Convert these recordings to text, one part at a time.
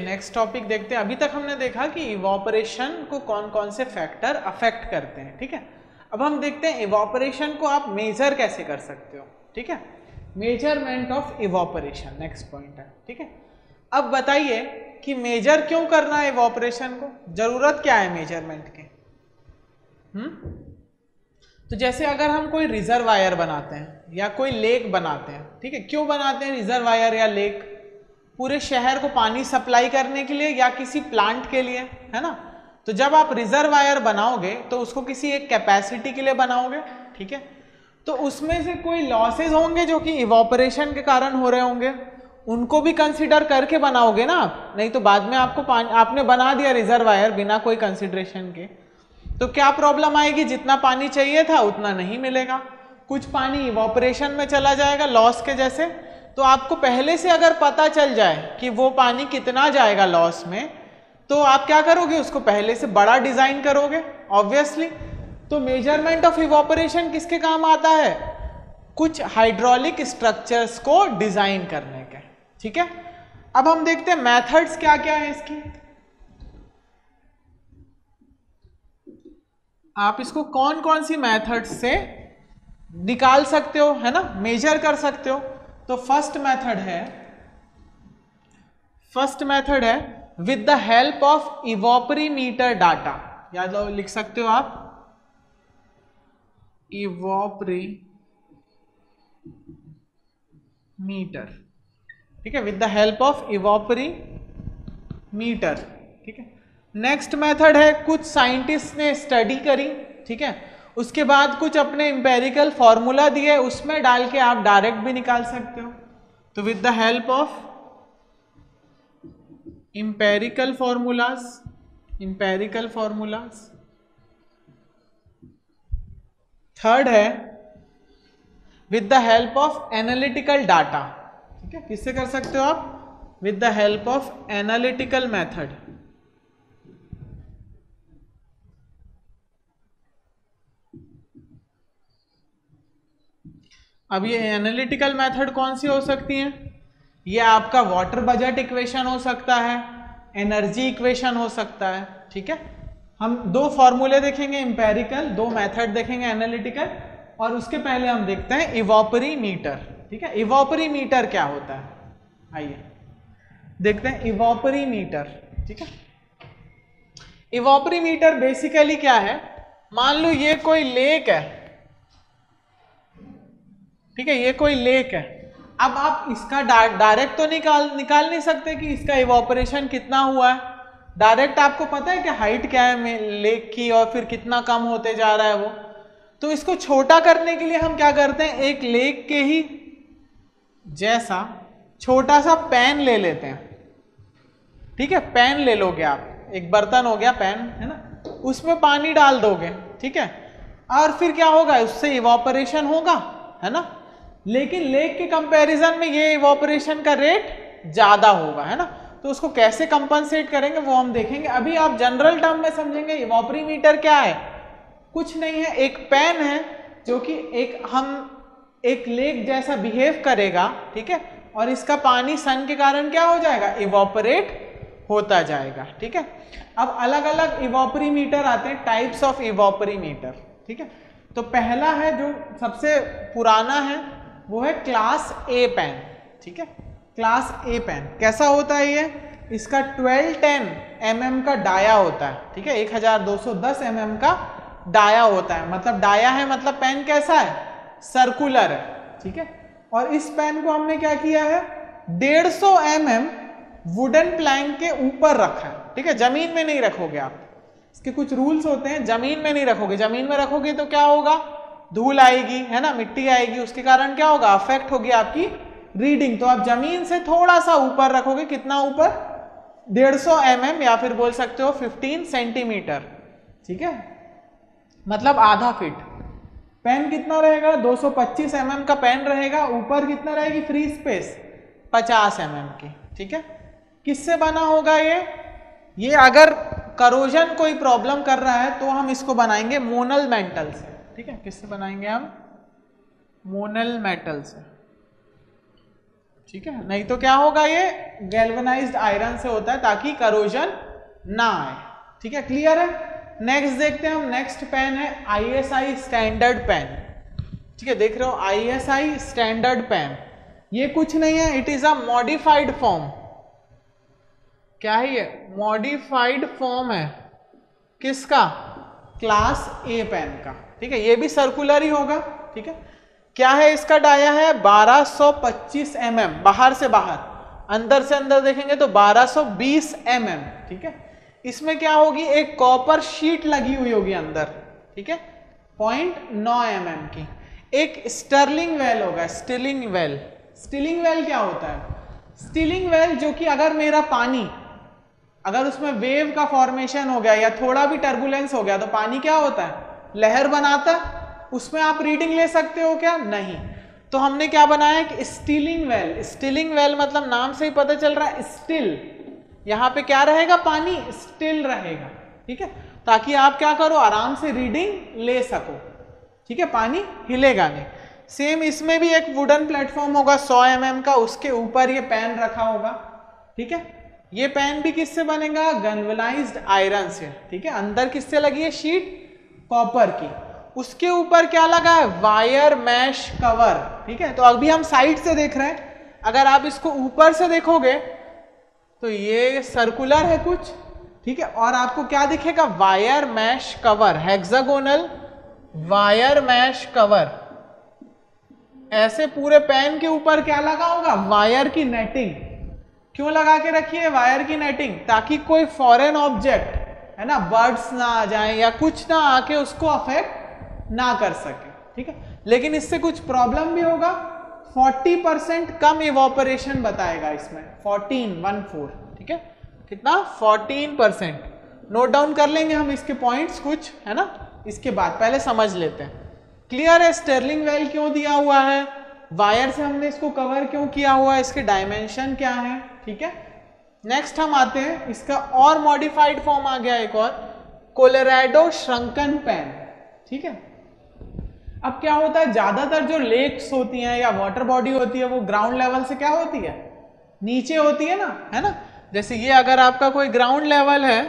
Next topic देखते हैं। अभी तक हमने देखा कि इवोपरेशन को कौन कौन से फैक्टर अफेक्ट करते हैं, ठीक है। अब हम देखते हैं इवोपरेशन को आप मेजर कैसे कर सकते हो, ठीक है। Measurement of evaporation next point है, ठीक है। अब बताइए कि मेजर क्यों करना है इवोपरेशन को, जरूरत क्या है मेजरमेंट के। तो जैसे अगर हम कोई रिजर्वायर बनाते हैं या कोई लेक बनाते हैं, ठीक है, क्यों बनाते हैं रिजर्वायर या लेक, पूरे शहर को पानी सप्लाई करने के लिए या किसी प्लांट के लिए, है ना। तो जब आप रिजर्वायर बनाओगे तो उसको किसी एक कैपेसिटी के लिए बनाओगे, ठीक है। तो उसमें से कोई लॉसेज होंगे जो कि इवोपरेशन के कारण हो रहे होंगे, उनको भी कंसिडर करके बनाओगे ना आप, नहीं तो बाद में आपको पानी, आपने बना दिया रिजर्वायर बिना कोई कंसिडरेशन के, तो क्या प्रॉब्लम आएगी, जितना पानी चाहिए था उतना नहीं मिलेगा, कुछ पानी इवोपरेशन में चला जाएगा लॉस के जैसे। तो आपको पहले से अगर पता चल जाए कि वो पानी कितना जाएगा लॉस में, तो आप क्या करोगे, उसको पहले से बड़ा डिजाइन करोगे ऑब्वियसली। तो मेजरमेंट ऑफ इवोपरेशन किसके काम आता है, कुछ हाइड्रोलिक स्ट्रक्चर्स को डिजाइन करने के, ठीक है। अब हम देखते हैं मेथड्स क्या क्या है इसकी। आप इसको कौन कौन सी मेथड्स से निकाल सकते हो, है ना, मेजर कर सकते हो। तो फर्स्ट मेथड है with the help of evaporimeter data, या लिख सकते हो आप इवोपरीमीटर, ठीक है, with the help of evaporimeter, ठीक है। नेक्स्ट मेथड है कुछ साइंटिस्ट ने स्टडी करी, ठीक है, उसके बाद कुछ अपने इंपेरिकल फॉर्मूला दिए, उसमें डाल के आप डायरेक्ट भी निकाल सकते हो। तो with the help of empirical formulas. Third है with the help of analytical data, ठीक है, किससे कर सकते हो आप, with the help of analytical method. अब ये एनालिटिकल मेथड कौन सी हो सकती है, ये आपका वाटर बजट इक्वेशन हो सकता है, एनर्जी इक्वेशन हो सकता है, ठीक है। हम दो फॉर्मूले देखेंगे इंपेरिकल, दो मेथड देखेंगे एनालिटिकल, और उसके पहले हम देखते हैं इवोपरीमीटर, ठीक है। इवोपरीमीटर क्या होता है, आइए देखते हैं इवोपरीमीटर, ठीक है। इवोपरीमीटर बेसिकली क्या है, मान लो ये कोई लेक है, ठीक है, ये कोई लेक है। अब आप इसका डायरेक्ट तो निकाल नहीं सकते कि इसका इवोपरेशन कितना हुआ है, डायरेक्ट आपको पता है कि हाइट क्या है लेक की और फिर कितना कम होते जा रहा है वो। तो इसको छोटा करने के लिए हम क्या करते हैं, एक लेक के ही जैसा छोटा सा पैन ले लेते हैं, ठीक है। पैन ले लोगे आप, एक बर्तन हो गया पैन, है ना, उसमें पानी डाल दोगे, ठीक है, और फिर क्या होगा, उससे इवोपरेशन होगा, है ना। लेकिन लेक के कंपैरिजन में ये इवोपरेशन का रेट ज्यादा होगा, है ना। तो उसको कैसे कंपनसेट करेंगे वो हम देखेंगे। अभी आप जनरल टर्म में समझेंगे इवोपरीमीटर क्या है, कुछ नहीं है, एक पैन है जो कि एक लेक जैसा बिहेव करेगा, ठीक है, और इसका पानी सन के कारण क्या हो जाएगा, इवोपरेट होता जाएगा, ठीक है। अब अलग अलग इवोपरीमीटर आते हैं, टाइप्स ऑफ इवोपरीमीटर, ठीक है। तो पहला है जो सबसे पुराना है वो है क्लास ए पैन, ठीक है। क्लास ए पैन कैसा होता है ये, इसका 1210 mm का डाया होता है, ठीक है, 1210 mm का डाया होता है, मतलब डाया है मतलब पेन कैसा है, सर्कुलर है, ठीक है। और इस पेन को हमने क्या किया है, 150 mm वुडन प्लैंक के ऊपर रखा है, ठीक है, जमीन में नहीं रखोगे आप, इसके कुछ रूल्स होते हैं, जमीन में नहीं रखोगे, जमीन में रखोगे तो क्या होगा, धूल आएगी, है ना, मिट्टी आएगी, उसके कारण क्या होगा, अफेक्ट होगी आपकी रीडिंग। तो आप जमीन से थोड़ा सा ऊपर रखोगे, कितना ऊपर, 150 mm या फिर बोल सकते हो 15 सेंटीमीटर, ठीक है, मतलब आधा फीट। पेन कितना रहेगा, 225 mm का पेन रहेगा, ऊपर कितना रहेगी फ्री स्पेस, 50 mm की, ठीक है। किससे बना होगा ये अगर करोजन कोई प्रॉब्लम कर रहा है तो हम इसको बनाएंगे मोनल मेटल से, ठीक है। किससे बनाएंगे हम, मोनल मेटल से, ठीक है, नहीं तो क्या होगा, ये गैल्वेनाइज्ड आयरन से होता है ताकि करोजन ना आए। ठीक है, क्लियर है। नेक्स्ट देखते हैं हम, नेक्स्ट पेन है ISI स्टैंडर्ड पेन। ठीक है, देख रहे हो ISI स्टैंडर्ड पेन, ये कुछ नहीं है, it is a modified form. क्या है ये? मॉडिफाइड फॉर्म है किसका? क्लास A पेन का। ठीक है, ये भी सर्कुलर ही होगा। ठीक है, क्या है इसका डाया है 1225 mm, बाहर से बाहर, अंदर से अंदर देखेंगे तो 1220 mm। ठीक है, इसमें क्या होगी, एक कॉपर शीट लगी हुई होगी अंदर। ठीक है, 0.9 mm की। एक स्टर्लिंग वेल होगा, स्टिलिंग वेल। स्टिलिंग वेल क्या होता है? स्टिलिंग वेल जो कि अगर मेरा पानी, अगर उसमें वेव का फॉर्मेशन हो गया या थोड़ा भी टर्बुलेंस हो गया तो पानी क्या होता है? लहर बनाता है। उसमें आप रीडिंग ले सकते हो क्या? नहीं। तो हमने क्या बनाया कि स्टिलिंग वेल। स्टिलिंग वेल मतलब नाम से ही पता चल रहा है स्टिल, यहां पे क्या रहेगा? पानी स्टिल रहेगा। ठीक है, ताकि आप क्या करो, आराम से रीडिंग ले सको। ठीक है, पानी हिलेगा नहीं। सेम इसमें भी एक वुडन प्लेटफॉर्म होगा 100 mm का, उसके ऊपर ये पेन रखा होगा। ठीक है, ये पेन भी किससे बनेगा? गैल्वेनाइज्ड आयरन से। ठीक है, अंदर किससे लगी है शीट? कॉपर की। उसके ऊपर क्या लगा है? Wire mesh cover. ठीक है, तो अभी हम साइड से देख रहे हैं, अगर आप इसको ऊपर से देखोगे तो ये सर्कुलर है कुछ। ठीक है, और आपको क्या दिखेगा? Wire mesh cover, hexagonal wire mesh cover. ऐसे पूरे पेन के ऊपर क्या लगा होगा? वायर की नेटिंग। क्यों लगा के रखी है वायर की नेटिंग? ताकि कोई फॉरेन ऑब्जेक्ट है ना, बर्ड्स ना आ जाए या कुछ ना आके उसको अफेक्ट ना कर सके। ठीक है, लेकिन इससे कुछ प्रॉब्लम भी होगा। 40% कम इवोपरेशन बताएगा इसमें, 14। ठीक है, कितना? 14%। नोट डाउन कर लेंगे हम इसके पॉइंट्स कुछ, है ना, इसके बाद पहले समझ लेते हैं। क्लियर है? स्टर्लिंग वेल क्यों दिया हुआ है, वायर से हमने इसको कवर क्यों किया हुआ है, इसके डायमेंशन क्या है। ठीक है, नेक्स्ट हम आते हैं, इसका और मॉडिफाइड फॉर्म आ गया एक और, कोलोराडो श्रंकन पेन। ठीक है, अब क्या होता है, ज्यादातर जो लेक्स होती हैं या वाटर बॉडी होती है वो ग्राउंड लेवल से क्या होती है? नीचे होती है ना, है ना। जैसे ये अगर आपका कोई ग्राउंड लेवल है,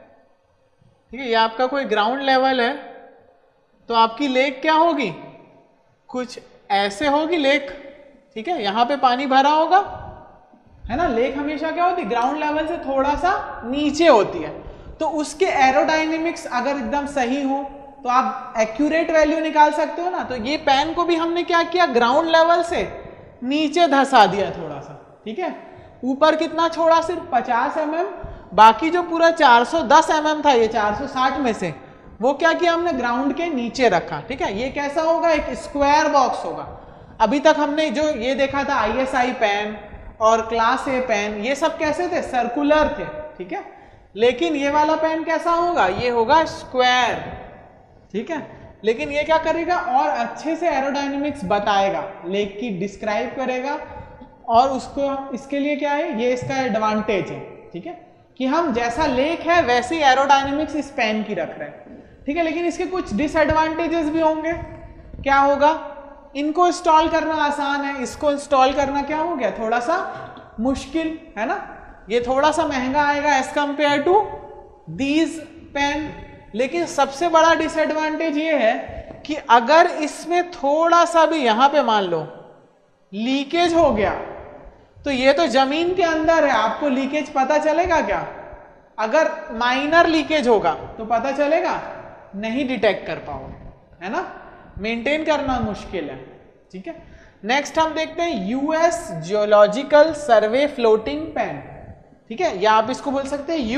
ठीक है, ये आपका कोई ग्राउंड लेवल है, तो आपकी लेक क्या होगी? कुछ ऐसे होगी लेक। ठीक है, यहां पे पानी भरा होगा, है ना। लेक हमेशा क्या होती है? ग्राउंड लेवल से थोड़ा सा नीचे होती है। तो उसके एरोडायनेमिक्स अगर एकदम सही हो तो आप एक्यूरेट वैल्यू निकाल सकते हो ना। तो ये पेन को भी हमने क्या किया? ग्राउंड लेवल से नीचे धसा दिया थोड़ा सा। ठीक है, ऊपर कितना छोड़ा? सिर्फ 50 mm। बाकी जो पूरा 410 mm था, ये 460 में से, वो क्या किया हमने? ग्राउंड के नीचे रखा। ठीक है, ये कैसा होगा? एक स्क्वायर बॉक्स होगा। अभी तक हमने जो ये देखा था ISI पेन और क्लास A पेन, ये सब कैसे थे? सर्कुलर थे। ठीक है, लेकिन ये वाला पेन कैसा होगा? ये होगा स्क्वायर। ठीक है, लेकिन ये क्या करेगा? और अच्छे से एरोडायनेमिक्स बताएगा, लेक की डिस्क्राइब करेगा, और उसको इसके लिए क्या है, ये इसका एडवांटेज है। ठीक है, कि हम जैसा लेक है वैसी एरोडायनेमिक्स इस पेन की रख रहे हैं। ठीक है, लेकिन इसके कुछ डिसएडवांटेजेस भी होंगे। क्या होगा? इनको इंस्टॉल करना आसान है, इसको इंस्टॉल करना क्या हो गया? थोड़ा सा मुश्किल, है ना। ये थोड़ा सा महंगा आएगा as compare to these pan. लेकिन सबसे बड़ा डिसएडवांटेज ये है कि अगर इसमें थोड़ा सा भी यहां पे मान लो लीकेज हो गया, तो ये तो जमीन के अंदर है, आपको लीकेज पता चलेगा क्या? अगर माइनर लीकेज होगा तो पता चलेगा? नहीं डिटेक्ट कर पाओगे, है ना। मेंटेन करना मुश्किल है। ठीक है, नेक्स्ट हम देखते हैं US geological survey floating pan. ठीक है, या आप इसको बोल सकते हैं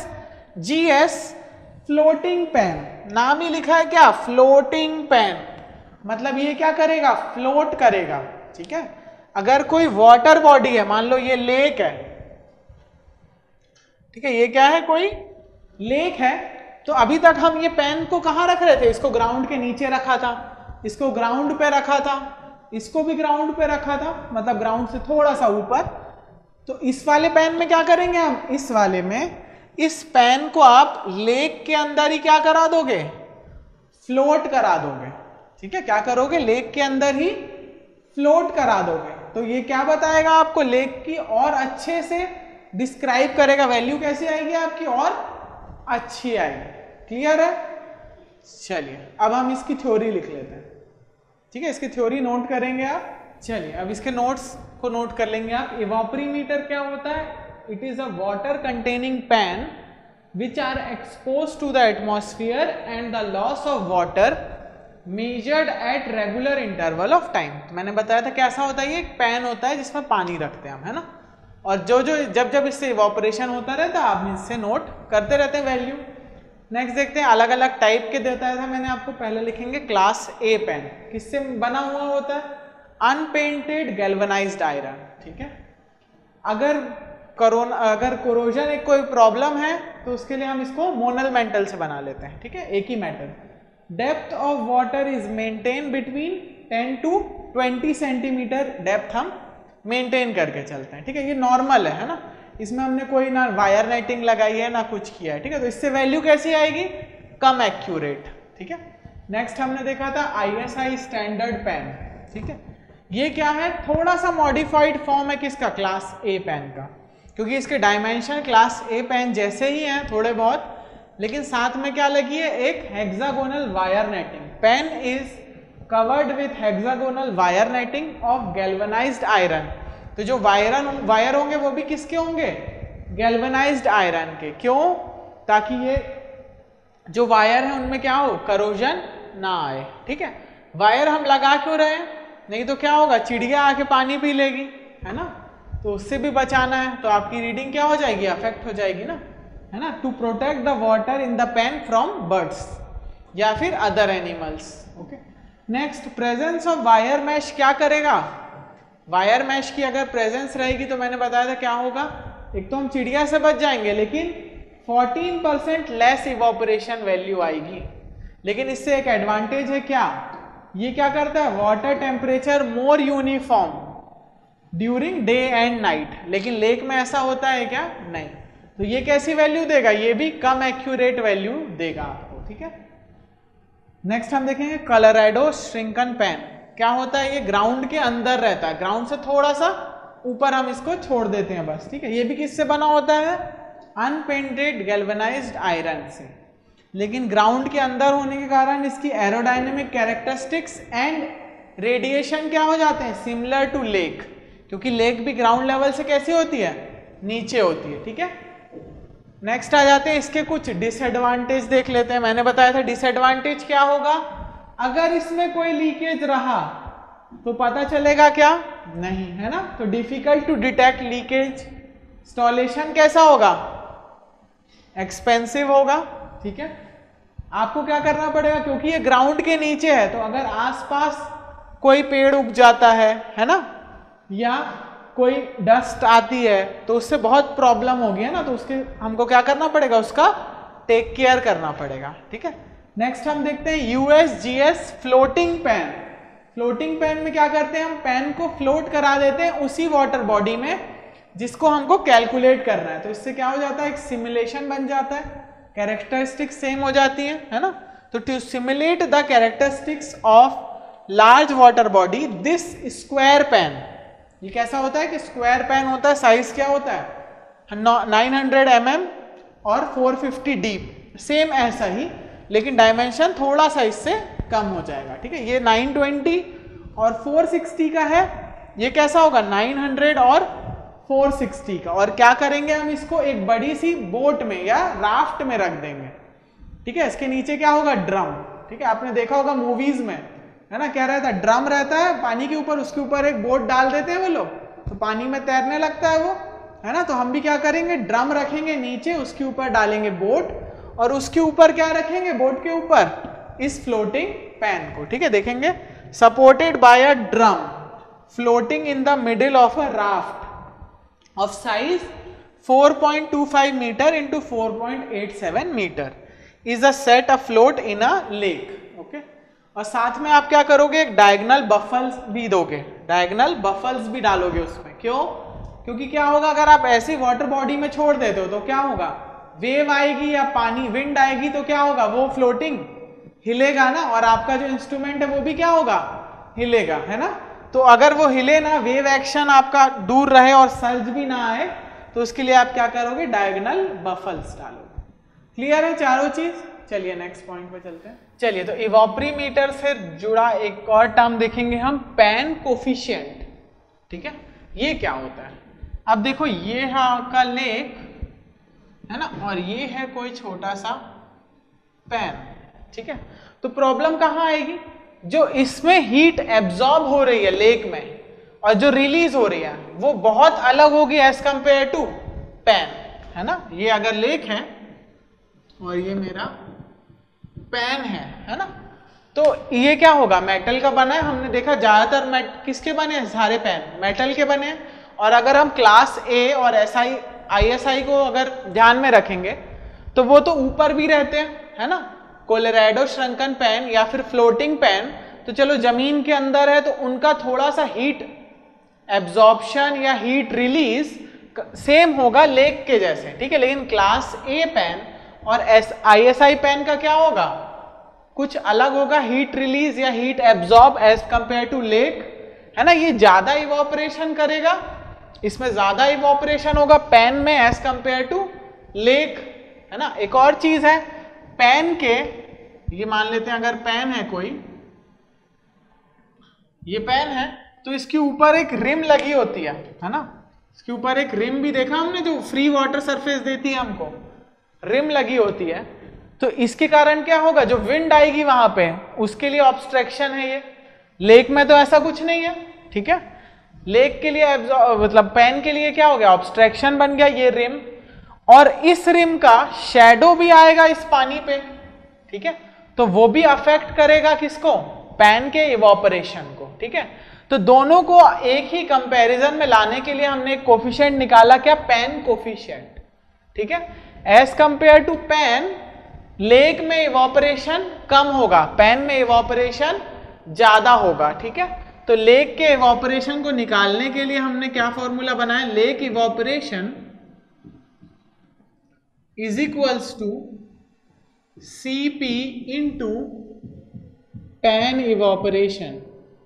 USGS फ्लोटिंग पेन। नाम ही लिखा है क्या? Floating pan. मतलब ये क्या करेगा? फ्लोट करेगा। ठीक है, अगर कोई वाटर बॉडी है, मान लो ये लेक है, ठीक है, ये क्या है? कोई लेक है। तो अभी तक हम ये पेन को कहां रख रहे थे? इसको ग्राउंड के नीचे रखा था, इसको ग्राउंड पे रखा था, इसको भी ग्राउंड पे रखा था, मतलब ग्राउंड से थोड़ा सा ऊपर। तो इस वाले पेन में क्या करेंगे हम? इस वाले में इस पेन को आप लेक के अंदर ही क्या करा दोगे? फ्लोट करा दोगे। ठीक है, क्या करोगे? लेक के अंदर ही फ्लोट करा दोगे। तो ये क्या बताएगा आपको, लेक की और अच्छे से डिस्क्राइब करेगा, वैल्यू कैसी आएगी आपकी और अच्छी आएगी। क्लियर है? चलिए अब हम इसकी थ्योरी लिख लेते हैं। ठीक है, इसकी थ्योरी नोट करेंगे आप। चलिए अब इसके नोट्स को नोट कर लेंगे आप। इवापोरीमीटर क्या होता है? It is a water containing pan which are expose to the atmosphere and the loss of water measured at regular interval of time. मैंने बताया था कैसा होता है, ये एक पैन होता है जिसमें पानी रखते हैं हम, है ना, और जब इससे इवापोरेशन होता रहता है आप इससे नोट करते रहते हैं वैल्यू। नेक्स्ट देखते हैं, अलग अलग टाइप के देता था मैंने आपको। पहले लिखेंगे क्लास ए पेन, किससे बना हुआ होता है? Unpainted galvanised iron. ठीक है, अगर कोरोजन एक कोई प्रॉब्लम है तो उसके लिए हम इसको मोनल मेटल से बना लेते हैं। ठीक है, एक ही metal. Depth of water is maintain between 10 to 20 centimetre depth हम मेंटेन करके चलते हैं। ठीक है, ये नॉर्मल है ना, इसमें हमने कोई ना वायर नेटिंग लगाई है ना कुछ किया है। ठीक है, तो इससे वैल्यू कैसी आएगी? कम एक्यूरेट। ठीक है, नेक्स्ट हमने देखा था ISI स्टैंडर्ड पेन। ठीक है, ये क्या है? थोड़ा सा मॉडिफाइड फॉर्म है किसका? क्लास ए पेन का, क्योंकि इसके डायमेंशन क्लास ए पेन जैसे ही हैं थोड़े बहुत, लेकिन साथ में क्या लगी है? एक hexagonal wire netting. Pan is covered with hexagonal wire netting of galvanised iron. तो जो वायर होंगे वो भी किसके होंगे? गैल्वेनाइज्ड आयरन के। क्यों? ताकि ये जो वायर है उनमें क्या हो? करोजन ना आए। ठीक है, वायर हम लगा क्यों रहे हैं? नहीं तो क्या होगा? चिड़िया आके पानी पी लेगी, है ना, तो उससे भी बचाना है, तो आपकी रीडिंग क्या हो जाएगी? अफेक्ट हो जाएगी ना, है ना। To protect the water in the pan from birds या फिर other animals. Okay, next, presence of wire mesh क्या करेगा? वायर मैश की अगर प्रेजेंस रहेगी तो मैंने बताया था क्या होगा? एक तो हम चिड़िया से बच जाएंगे, लेकिन 14% लेस इवोपरेशन वैल्यू आएगी। लेकिन इससे एक एडवांटेज है क्या? ये क्या करता है? Water temperature more uniform during day and night. लेकिन लेक में ऐसा होता है क्या? नहीं। तो ये कैसी वैल्यू देगा? ये भी कम एक्यूरेट वैल्यू देगा आपको। ठीक है, नेक्स्ट हम देखेंगे कोलोराडो श्रिंकन पेन। क्या होता है? ये ग्राउंड के अंदर रहता है, ग्राउंड से थोड़ा सा ऊपर हम इसको छोड़ देते हैं बस। ठीक है, ये भी किससे बना होता है? अनपेंटेड गैल्वेनाइज्ड आयरन से। लेकिन ग्राउंड के अंदर होने के कारण इसकी एरोडायनेमिक कैरेक्टरिस्टिक्स एंड रेडिएशन क्या हो जाते हैं? सिमिलर टू लेक, क्योंकि लेक भी ग्राउंड लेवल से कैसी होती है? नीचे होती है। ठीक है, नेक्स्ट आ जाते हैं, इसके कुछ डिसएडवांटेज देख लेते हैं। मैंने बताया था डिसएडवांटेज क्या होगा? अगर इसमें कोई लीकेज रहा तो पता चलेगा क्या? नहीं, है ना। तो difficult to detect leakage. Installation कैसा होगा? एक्सपेंसिव होगा। ठीक है, आपको क्या करना पड़ेगा? क्योंकि ये ग्राउंड के नीचे है, तो अगर आसपास कोई पेड़ उग जाता है ना, या कोई डस्ट आती है तो उससे बहुत प्रॉब्लम होगी, है ना। तो उसके हमको क्या करना पड़ेगा? उसका टेक केयर करना पड़ेगा। ठीक है, नेक्स्ट हम देखते हैं USGS floating pan. Floating pan में क्या करते हैं? हम पेन को फ्लोट करा देते हैं उसी वाटर बॉडी में जिसको हमको कैलकुलेट करना है। तो इससे क्या हो जाता है? एक सिमुलेशन बन जाता है, कैरेक्टरिस्टिक्स सेम हो जाती है ना। तो to simulate the characteristics of large water body, this square pan, ये कैसा होता है कि स्क्वायर पेन होता है। साइज क्या होता है? 900 mm और 450 डीप, सेम ऐसा ही, लेकिन डायमेंशन थोड़ा सा इससे कम हो जाएगा। ठीक है, ये 920 और 460 का है। ये कैसा होगा? 900 और 460 का। और क्या करेंगे? हम इसको एक बड़ी सी बोट में या राफ्ट में रख देंगे। ठीक है, इसके नीचे क्या होगा? ड्रम। ठीक है, आपने देखा होगा मूवीज में, है ना, क्या रहता है? ड्रम रहता है पानी के ऊपर, उसके ऊपर एक बोट डाल देते हैं वो लोग, तो पानी में तैरने लगता है वो, है ना। तो हम भी क्या करेंगे? ड्रम रखेंगे नीचे, उसके ऊपर डालेंगे बोट, और उसके ऊपर क्या रखेंगे? बोट के ऊपर इस फ्लोटिंग पैन को। ठीक है, देखेंगे, supported by a drum floating in the middle of a raft of size 4.25 metre into 4.87 metre is a set afloat in a lake. Okay, और साथ में आप क्या करोगे? एक डायगोनल बफल्स भी दोगे, डायगोनल बफल्स भी डालोगे उसमें। क्यों? क्योंकि क्या होगा? अगर आप ऐसी वाटर बॉडी में छोड़ देते हो तो क्या होगा? वेव आएगी या पानी विंड आएगी तो क्या होगा? वो फ्लोटिंग हिलेगा ना, और आपका जो इंस्ट्रूमेंट है वो भी क्या होगा? हिलेगा, है ना। तो अगर वो हिले ना, वेव एक्शन आपका दूर रहे और सर्ज भी ना आए, तो उसके लिए आप क्या करोगे, डायगोनल बफल्स डालोगे। क्लियर है चारों चीज? चलिए नेक्स्ट पॉइंट पे चलते हैं। चलिए, तो इवोपरीमीटर से जुड़ा एक और टर्म देखेंगे हम, पेन कोफिशिएंट। ठीक है, ये क्या होता है? अब देखो, ये है आपका लेक, है ना, और ये है कोई छोटा सा पेन। ठीक है, तो प्रॉब्लम कहाँ आएगी? जो इसमें हीट एब्जॉर्ब हो रही है लेक में और जो रिलीज हो रही है वो बहुत अलग होगी एज कंपेयर टू पेन, है ना। ये अगर लेक है और ये मेरा पेन है ना, तो ये क्या होगा, मेटल का बना है। हमने देखा ज्यादातर किसके बने हैं, सारे पेन मेटल के बने हैं। और अगर हम क्लास ए और ISI को अगर ध्यान में रखेंगे तो वो तो ऊपर भी रहते हैं, है ना, कोलोराडो श्रंकन पेन या फिर फ्लोटिंग पेन, तो चलो जमीन के अंदर है तो उनका थोड़ा सा हीट एब्जॉर्प्शन या हीट रिलीज सेम होगा लेक के जैसे। ठीक है, लेकिन क्लास ए पेन और ISI पेन का क्या होगा, कुछ अलग होगा, हीट रिलीज या heat absorb as compare to lake, है ना। ये ज्यादा इवोपरेशन करेगा, इसमें ज्यादा इवोपरेशन होगा पेन में एज कंपेयर टू लेक, है ना। एक और चीज है, पेन के, ये मान लेते हैं अगर पेन है कोई, ये पेन है तो इसके ऊपर एक रिम लगी होती है ना, इसके ऊपर एक रिम भी देखा हमने जो फ्री वाटर सरफेस देती है हमको, रिम लगी होती है। तो इसके कारण क्या होगा, जो विंड आएगी वहां पे उसके लिए ऑब्स्ट्रक्शन है ये। लेक में तो ऐसा कुछ नहीं है। ठीक है, लेक के लिए मतलब पेन के लिए क्या हो गया, ऑब्स्ट्रक्शन बन गया ये रिम, और इस रिम का शैडो भी आएगा इस पानी पे। ठीक है, तो वो भी अफेक्ट करेगा किसको, पेन के इवोपरेशन को। ठीक है, तो दोनों को एक ही कंपैरिजन में लाने के लिए हमने एक कोफिशिएंट निकाला, क्या, पेन कोफिशिएंट। ठीक है, as compare to pan, lake में इवोपरेशन कम होगा, पेन में इवोपरेशन ज्यादा होगा। ठीक है, तो लेक के इवोपरेशन को निकालने के लिए हमने क्या फॉर्मूला बनाया, lake evaporation is equals to Cp into pan evaporation.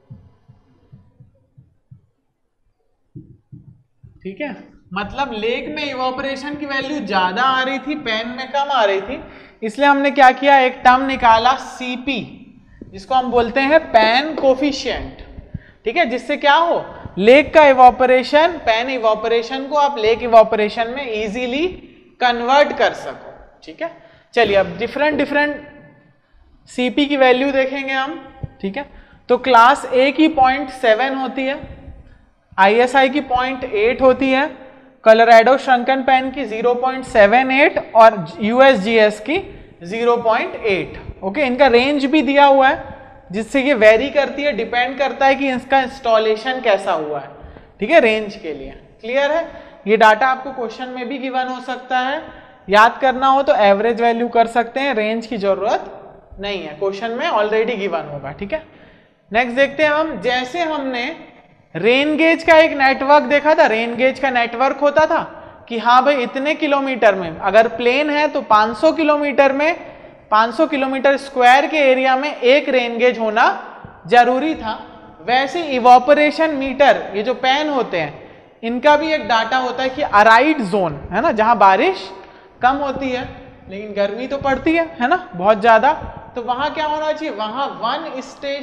ठीक है, मतलब लेक में इवोपरेशन की वैल्यू ज्यादा आ रही थी, पेन में कम आ रही थी, इसलिए हमने क्या किया, एक टर्म निकाला Cp, जिसको हम बोलते हैं पेन कोफिशिएंट। ठीक है, जिससे क्या हो, लेक का इवोपरेशन, पेन इवोपरेशन को आप लेक इवोपरेशन में इजीली कन्वर्ट कर सको। ठीक है, चलिए अब डिफरेंट Cp की वैल्यू देखेंगे हम। ठीक है, तो क्लास ए की 0.7 होती है, ISI की 0.8 होती है, कोलोराडो श्रंकन पेन की 0.78 और USGS की 0.8। ओके, इनका रेंज भी दिया हुआ है जिससे ये वेरी करती है, डिपेंड करता है कि इसका इंस्टॉलेशन कैसा हुआ है। ठीक है, रेंज के लिए क्लियर है। ये डाटा आपको क्वेश्चन में भी गिवन हो सकता है, याद करना हो तो एवरेज वैल्यू कर सकते हैं, रेंज की जरूरत नहीं है, क्वेश्चन में ऑलरेडी गिवन होगा। ठीक है, नेक्स्ट देखते हैं हम, जैसे हमने रेन गेज का एक नेटवर्क देखा था, रेन गेज का नेटवर्क होता था कि हाँ भाई इतने किलोमीटर में, अगर प्लेन है तो 500 किलोमीटर में, 500 किलोमीटर स्क्वायर के एरिया में एक रेन गेज होना जरूरी था। वैसे इवोपरेशन मीटर, ये जो पेन होते हैं, इनका भी एक डाटा होता है कि अराइड जोन, है ना, जहां बारिश कम होती है लेकिन गर्मी तो पड़ती है ना, बहुत ज्यादा, तो वहां क्या होना चाहिए, वहां one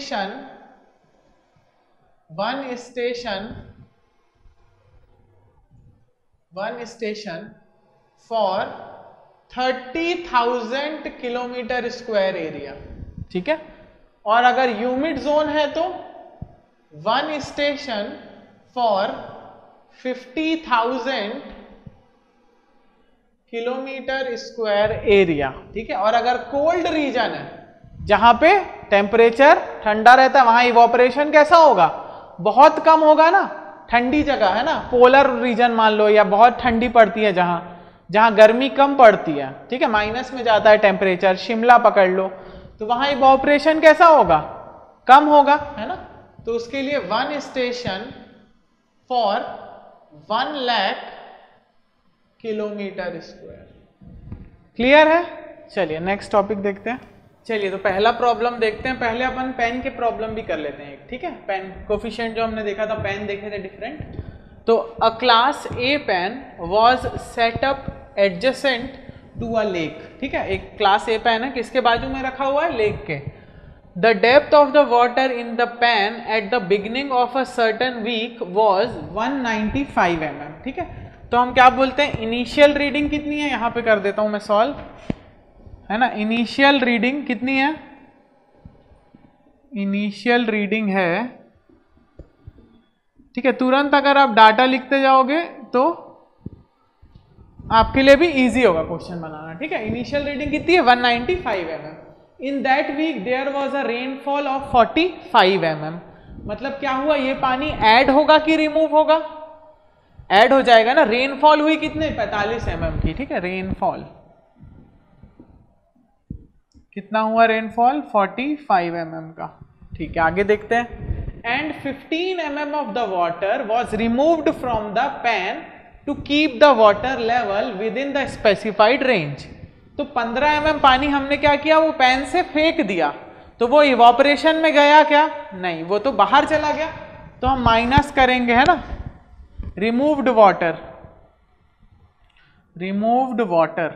station for 30,000 kilometre square area. ठीक है, और अगर ह्यूमिड जोन है तो one station for 50,000 kilometre square area. ठीक है, और अगर कोल्ड रीजन है जहां पे टेम्परेचर ठंडा रहता है, वहां इवोपरेशन कैसा होगा, बहुत कम होगा ना, ठंडी जगह है ना, पोलर रीजन मान लो, या बहुत ठंडी पड़ती है जहां गर्मी कम पड़ती है। ठीक है, माइनस में जाता है टेम्परेचर, शिमला पकड़ लो, तो वहां इवोपरेशन कैसा होगा, कम होगा, है ना। तो उसके लिए one station for 1 lakh kilometre square. Clear है। चलिए नेक्स्ट टॉपिक देखते हैं। चलिए तो पहला प्रॉब्लम देखते हैं। पहले अपन पेन के प्रॉब्लम भी कर लेते हैं, ठीक है। पेन कोफिशिएंट जो हमने देखा था, पेन देखे थे डिफरेंट। तो a class A pan was set up adjacent to a lake, ठीक है। एक क्लास ए पेन है, किसके बाजू में रखा हुआ है? लेक के। The depth of the water in the pan at the beginning of a certain week was 195 mm, ठीक है। तो हम क्या बोलते हैं, इनिशियल रीडिंग कितनी है? यहाँ पे कर देता हूं मैं सॉल्व, है ना। इनिशियल रीडिंग कितनी है? इनिशियल रीडिंग है, ठीक है। तुरंत अगर आप डाटा लिखते जाओगे तो आपके लिए भी इजी होगा क्वेश्चन बनाना, ठीक है। इनिशियल रीडिंग कितनी है? 195 mm। In that week there was a rainfall of 45 mm। मतलब क्या हुआ, ये पानी ऐड होगा कि रिमूव होगा? ऐड हो जाएगा ना। रेनफॉल हुई कितने? 45 mm की, ठीक है। रेनफॉल कितना हुआ? रेनफॉल 45 mm का, ठीक है। आगे देखते हैं। And 15 mm of the water was removed from the pan to keep the water level within the specified range. तो 15 mm पानी हमने क्या किया, वो पैन से फेंक दिया। तो वो इवोपरेशन में गया क्या? नहीं, वो तो बाहर चला गया। तो हम माइनस करेंगे, है ना। रिमूव्ड वाटर, रिमूव्ड वाटर,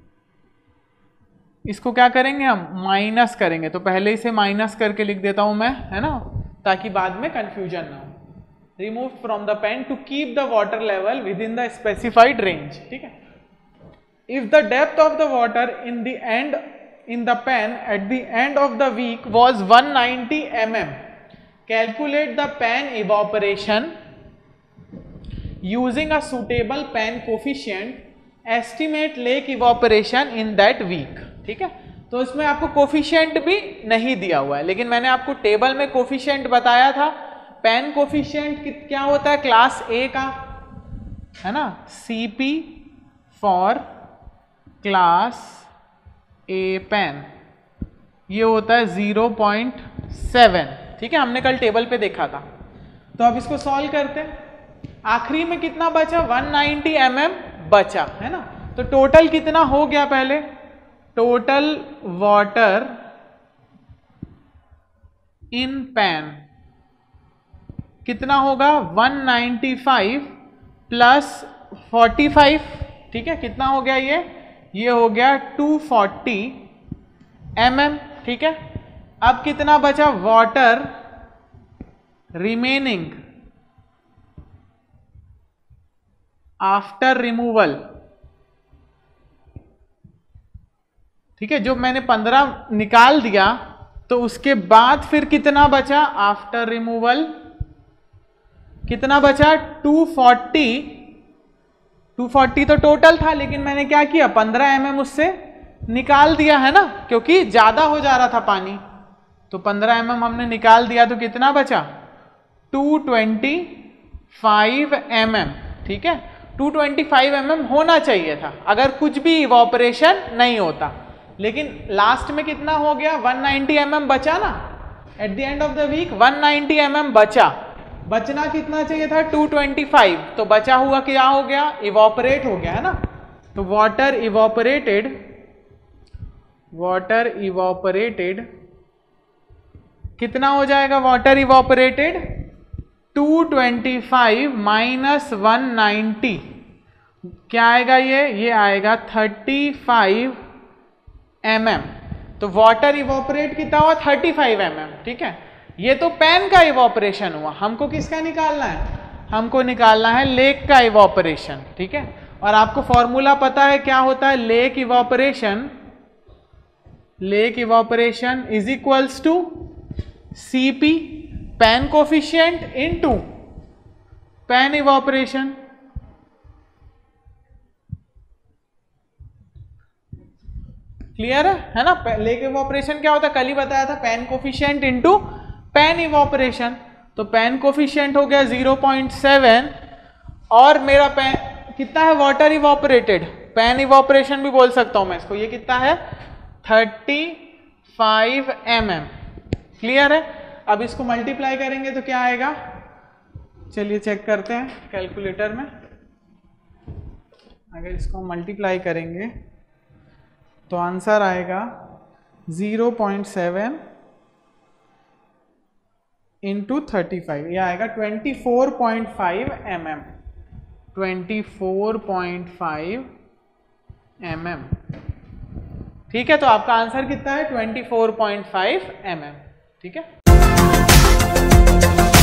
इसको क्या करेंगे हम? माइनस करेंगे। तो पहले इसे माइनस करके लिख देता हूं मैं, है ना, ताकि बाद में कंफ्यूजन ना हो। Remove from the pan to keep the water level within the specified range, ठीक है। If the depth of the water in the end in the pan at the end of the week was 190 mm, calculate the pan evaporation using a suitable pan coefficient, estimate lake evaporation in that week, ठीक है। तो इसमें आपको coefficient भी नहीं दिया हुआ है, लेकिन मैंने आपको टेबल में कोफिशिएंट बताया था। पैन कोफिशिएंट क्या होता है? क्लास ए का, है ना, CP for class A pan, ये होता है 0.7, ठीक है। हमने कल टेबल पे देखा था। तो अब इसको सॉल्व करते हैं। आखिरी में कितना बचा? 190 mm बचा, है ना। तो टोटल कितना हो गया? पहले टोटल वाटर इन पैन कितना होगा? 195 प्लस 45, ठीक है। कितना हो गया ये हो गया 240 mm, ठीक है। अब कितना बचा? वाटर रिमेनिंग आफ्टर रिमूवल, ठीक है। जो मैंने 15 निकाल दिया, तो उसके बाद फिर कितना बचा आफ्टर रिमूवल? कितना बचा? 240 तो टोटल था, लेकिन मैंने क्या किया? 15 mm उससे निकाल दिया, है ना, क्योंकि ज्यादा हो जा रहा था पानी। तो 15 mm हमने निकाल दिया, तो कितना बचा? 225 mm, ठीक है। 225 mm होना चाहिए था अगर कुछ भी इवोपरेशन नहीं होता, लेकिन लास्ट में कितना हो गया? 190 mm बचा ना। At the end of the week 190 mm बचा। बचना कितना चाहिए था? 225। तो बचा हुआ क्या हो गया? इवोपरेट हो गया, है ना। तो वाटर इवोपरेटेड कितना हो जाएगा? वाटर इवोपरेटेड 225 माइनस 190 क्या आएगा? ये आएगा 35 mm। तो वाटर इवोपरेट कितना हुआ? 35 mm, ठीक है। ये तो पैन का इवोपरेशन हुआ। हमको किसका निकालना है? हमको निकालना है लेक का इवोपरेशन, ठीक है। और आपको फॉर्मूला पता है क्या होता है? Lake evaporation is equals to CP pan coefficient into pan evaporation. Clear है ना। लेक इवोपरेशन क्या होता है? कल ही बताया था, pan coefficient into pan evaporation. तो पैन कोफिशिएंट हो गया 0.7, और मेरा पैन कितना है? वाटर इवोपरेटेड, पैन इवोपरेशन भी बोल सकता हूं मैं इसको। ये कितना है? 35 mm। क्लियर है। अब इसको मल्टीप्लाई करेंगे तो क्या आएगा? चलिए चेक करते हैं कैलकुलेटर में। अगर इसको मल्टीप्लाई करेंगे तो आंसर आएगा 0.7 इंटू 35, यह आएगा 24.5 mm, 24.5 mm। ठीक है, तो आपका आंसर कितना है? 24.5 mm। ठीक है।